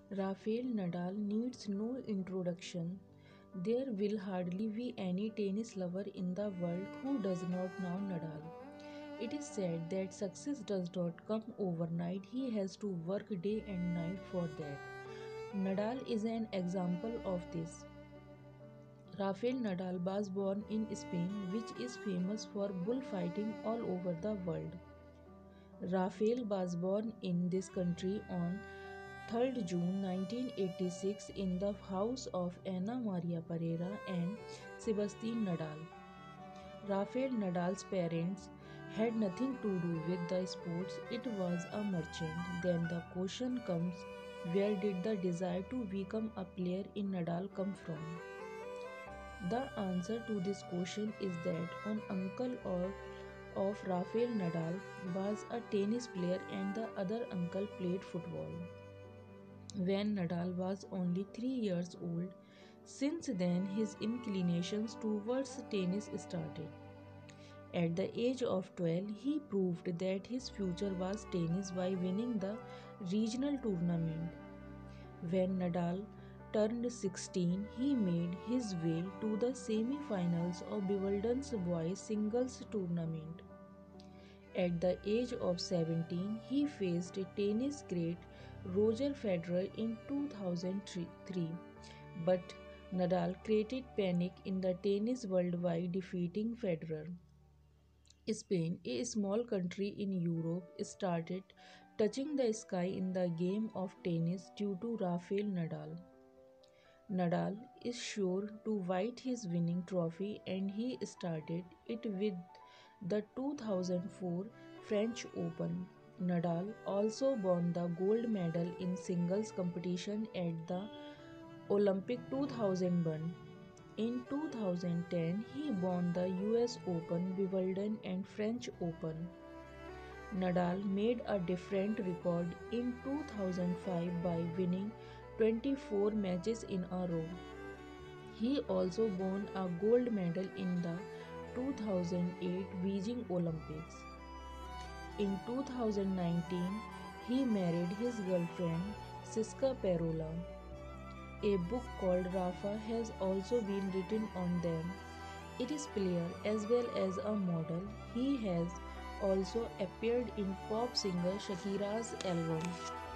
Rafael Nadal needs no introduction. There will hardly be any tennis lover in the world who does not know Nadal. It is said that success does not come overnight, he has to work day and night for that. Nadal is an example of this. Rafael Nadal was born in Spain, which is famous for bullfighting all over the world. Rafael was born in this country on 3rd June 1986 in the house of Ana Maria Pereira and Sebastian Nadal. Rafael Nadal's parents had nothing to do with the sports, it was a merchant. Then the question comes, where did the desire to become a player in Nadal come from? The answer to this question is that one uncle of Rafael Nadal was a tennis player and the other uncle played football when Nadal was only 3 years old. Since then, his inclinations towards tennis started. At the age of 12, he proved that his future was tennis by winning the regional tournament. When Nadal turned 16, he made his way to the semi-finals of Wimbledon's boys singles tournament. At the age of 17, he faced tennis great Roger Federer in 2003, but Nadal created panic in the tennis world by defeating Federer. Spain, a small country in Europe, started touching the sky in the game of tennis due to Rafael Nadal. Nadal is sure to win his winning trophy and he started it with the 2004 French Open. Nadal also won the gold medal in singles competition at the Olympic 2001. In 2010, he won the US Open, Wimbledon and French Open. Nadal made a different record in 2005 by winning 24 matches in a row. He also won a gold medal in the 2008 Beijing Olympics. In 2019, he married his girlfriend Siska Perola. A book called Rafa has also been written on them. It is player as well as a model. He has also appeared in pop singer Shakira's album.